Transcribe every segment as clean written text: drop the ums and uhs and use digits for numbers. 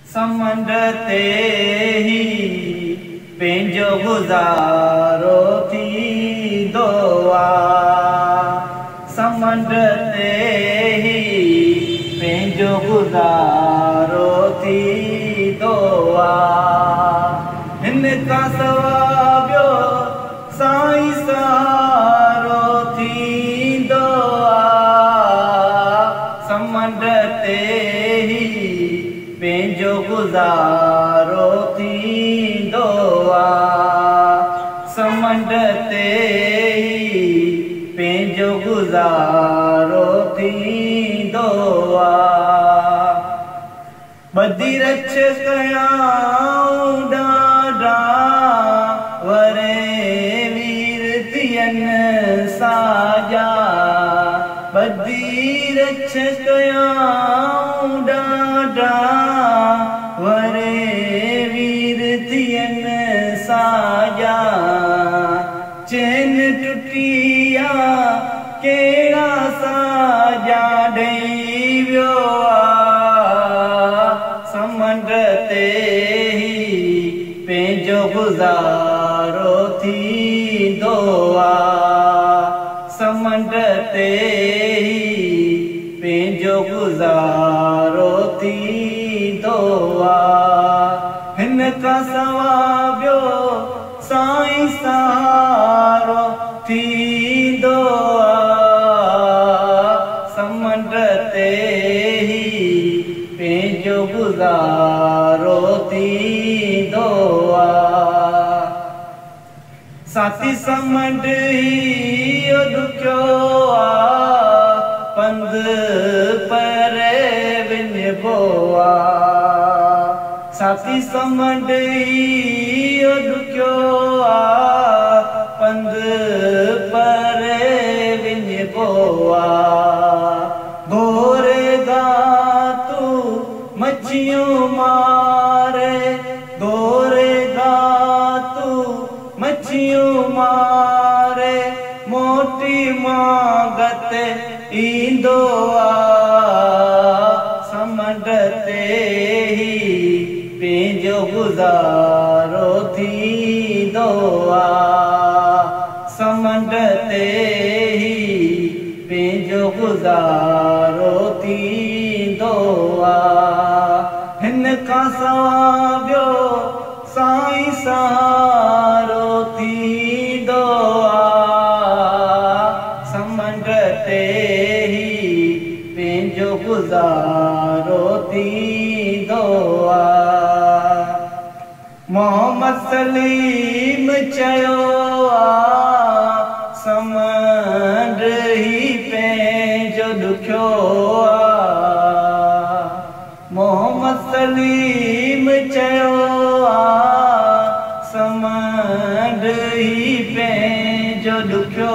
समंड ते ही पंहिंजो गुज़ारो थींदो आहे। समंड ते ही पंहिंजो गुज़ारो थींदो आहे। हिन खां सवाइ ॿियो साईं सहारो थींदो आहे। समंड ते ही पंहिंजो गुज़ारो थींदो आहे। समंड ते ही पंहिंजो गुज़ारो थींदो आहे। ॿधी रछ कयाऊं ॾाढा वरे वीर थियनि साॼा। ॿधी रछ कयाऊं ॾाढा वरे वीर थियनि साॼा। चैन टुटिया कहिड़ा साॼा ॾेई वियो आहे। समंड ते ही पंहिंजो गुज़ारो थींदो आहे। समंड ते ही पंहिंजो गुज़ारो थींदो आहे। हिन खां सवाइ ॿियो साईं सहारो थींदो आहे। समंड ते ही पंहिंजो गुज़ारो थींदो आहे। साथी समंड ही ॾुखियो आहे, पंधु परे विञिबो आहे। साथी समंड ही ॾुखियो आहे, पंधु परे विञिबो आहे। घोरेगा तू मच्छियूं मारे, घोरेगा तू मच्छियूं मारे, मोटी मागत ईंदो आहे। समंड ते ही पंहिंजो गुज़ारो थींदो आहे। समंड ते ही पंहिंजो गुज़ारो थींदो आहे। हिन खां सवाइ ॿियो साईं सहारो थींदो आहे। समंड ते ही पंहिंजो गुज़ारो थींदो आहे। मोहम्मद सलीम चयो आहे, समंड ही पंहिंजो ॾुखियो आहे। मोहम्मद सलीम चयो आहे, समंड ही पंहिंजो ॾुखियो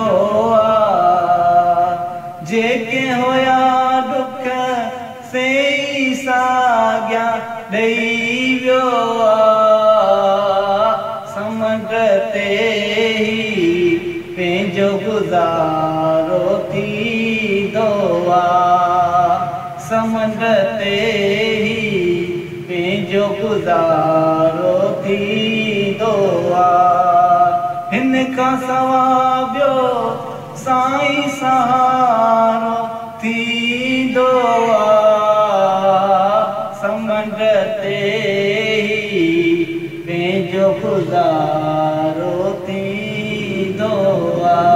आहे। जेके हुया ॾुख से ई साॻिया ॾेई वियो आहे। समंड ते ही पंहिंजो गुज़ारो थींदो आहे। समंड ते ही पंहिंजो गुज़ारो थींदो आहे। हिन खां सवाइ ॿियो साईं सहारो थींदो आहे। समंड ते ही पंहिंजो गुज़ारो थींदो आहे।